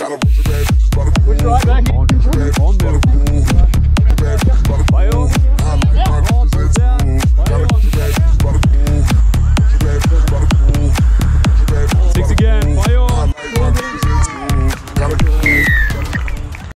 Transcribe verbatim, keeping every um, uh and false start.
Got a bunch of bad bitches by the pool. On, on, on,